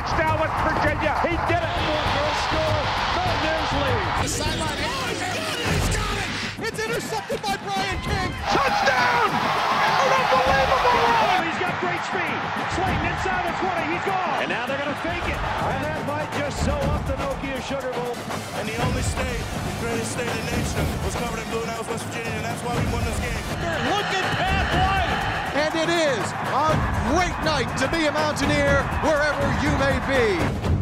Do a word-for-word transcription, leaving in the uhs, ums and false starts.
touchdown with Virginia. He did it. More girls score. Mountaineers lead. The sideline. Oh, he's got it. He's got it. It's intercepted by Brian King. Touchdown! An unbelievable run. Oh, he's got great speed. Slayton inside the twenty. He's gone. And now they're going to fake it. And that might just sew up the Nokia Sugar Bowl. And the only state, the greatest state in the nation, was covered in blue, and that was West Virginia, and that's why we won this game. Look at Pat White. And it is a great night to be a Mountaineer wherever you may be.